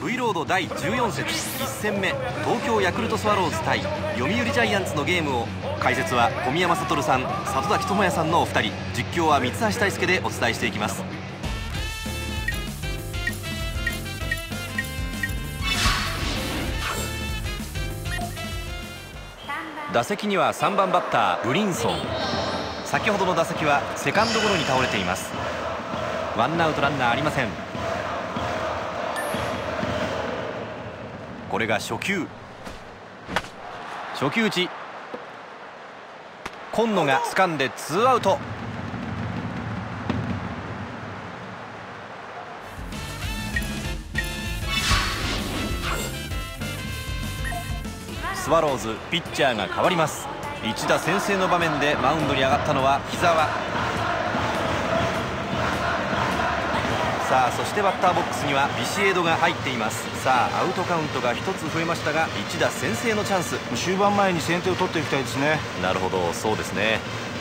V ロード第14節1戦目、東京ヤクルトスワローズ対読売ジャイアンツのゲームを、解説は小宮山悟さん、里崎智也さんのお二人、実況は三橋大輔でお伝えしていきます。打席には3番バッターブリンソン。先ほどの打席はセカンドゴロに倒れています。ワンアウトランナーありません。これが初球打ち、今野が掴んでツーアウト。スワローズピッチャーが変わります。一打先制の場面でマウンドに上がったのは木澤。さあ、そしてバッターボックスにはビシエドが入っています。さあ、アウトカウントが1つ増えましたが、一打先制のチャンス。 終盤前に先手を取っていきたいですね。 なるほど、そうですね。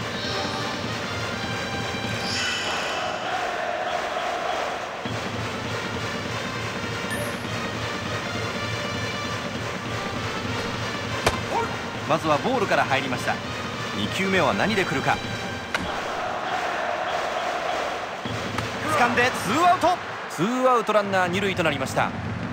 まずはボールから入りました。2球目は何で来るか。掴んでツーアウトランナー2塁となりました。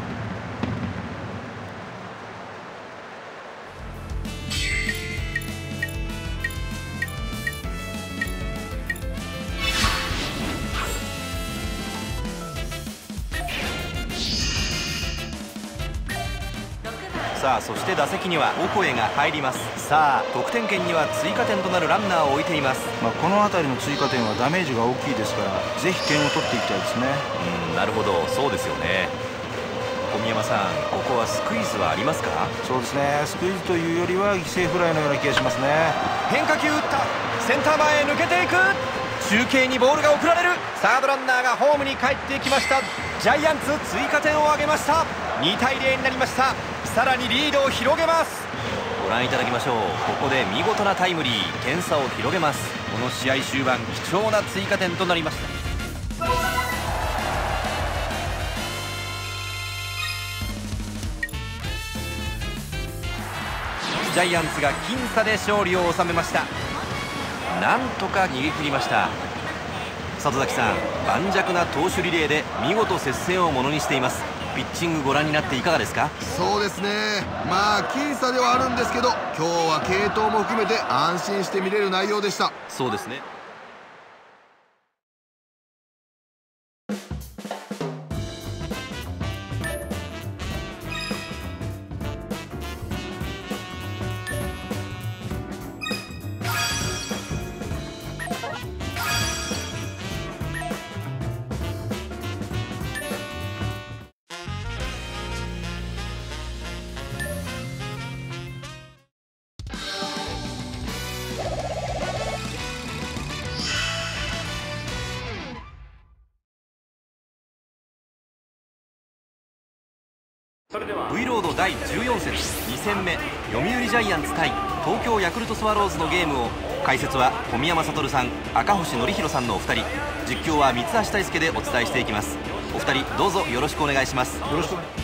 さあ、そして打席にはオコエが入ります。さあ、得点圏には追加点となるランナーを置いています。 この辺りの追加点はダメージが大きいですから、ぜひ点を取っていきたいですね。 なるほど、そうですよね。小宮山さん、ここはスクイズはありますか？ そうですね、スクイズというよりは犠牲フライのような気がしますね。 変化球打った、センター前へ抜けていく。中継にボールが送られる。サードランナーがホームに帰ってきました。ジャイアンツ追加点を挙げました。2対0になりました。さらにリードを広げます。ご覧いただきましょう。ここで見事なタイムリー、点差を広げます。この試合終盤、貴重な追加点となりました。ジャイアンツが僅差で勝利を収めました。なんとか逃げ切りました。里崎さん、盤石な投手リレーで見事接戦をものにしています。ピッチングご覧になっていかがですか？ そうですね、僅差ではあるんですけど、今日は継投も含めて安心して見れる内容でした。 そうですね。V ロード第14節2戦目、読売ジャイアンツ対東京ヤクルトスワローズのゲームを、解説は小宮山悟さん、赤星憲広さんのお二人、実況は三橋大輔でお伝えしていきます。お二人どうぞよろしくお願いします。 よろしくお願いします。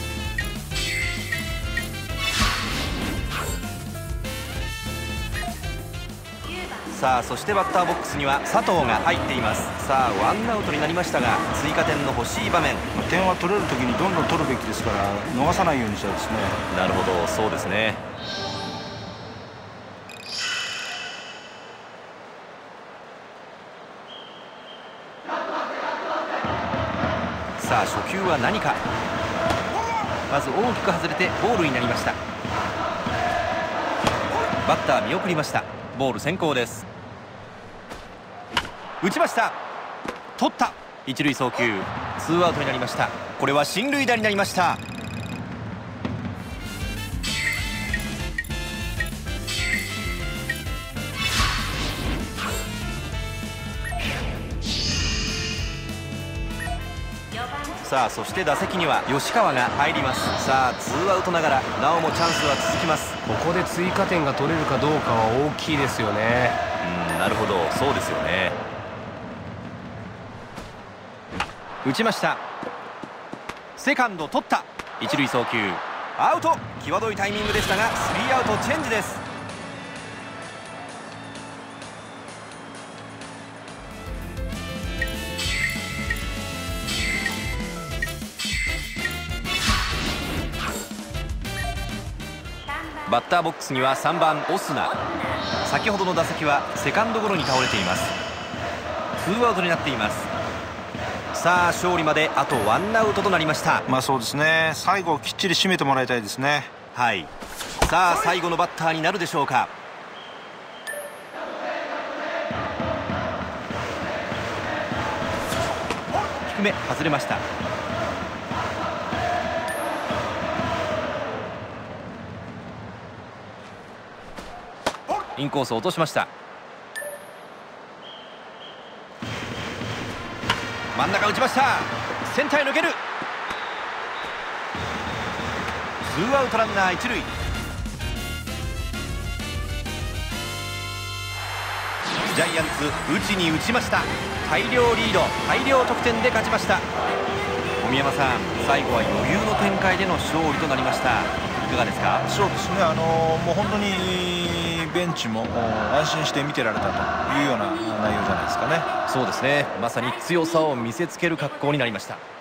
さあ、そしてバッターボックスには佐藤が入っています。さあ、ワンアウトになりましたが、追加点の欲しい場面。 点は取れる時にどんどん取るべきですから、逃さないようにしたいですね。 なるほど、そうですね。さあ、初球は何か。まず大きく外れてボールになりました。バッター見送りました。ボール先行です。打ちました。取った。一塁送球、ツーアウトになりました。これは進塁打になりました。さあ、そして打席には吉川が入ります。さあ、ツーアウトながらなおもチャンスは続きます。 ここで追加点が取れるかどうかは大きいですよね。 なるほど、そうですよね。打ちました。 セカンド取った。一塁送球アウト。際どいタイミングでしたがスリーアウトチェンジです。バッターボックスには3番オスナ。先ほどの打席はセカンドゴロに倒れています。ツーアウトになっています。さあ勝利まであとワンアウトとなりました。 そうですね、最後きっちり締めてもらいたいですね。 はい、さあ最後のバッターになるでしょうか。低め外れました。インコース落としました。真ん中打ちました。センターへ抜ける。ツーアウトランナー一塁。ジャイアンツ打ちに打ちました。大量リード、大量得点で勝ちました。小宮山さん、最後は余裕の展開での勝利となりました。いかがですか？ そうですね、もう本当にベンチも安心して見てられたというような内容じゃないですかね。 そうですね、まさに強さを見せつける格好になりました。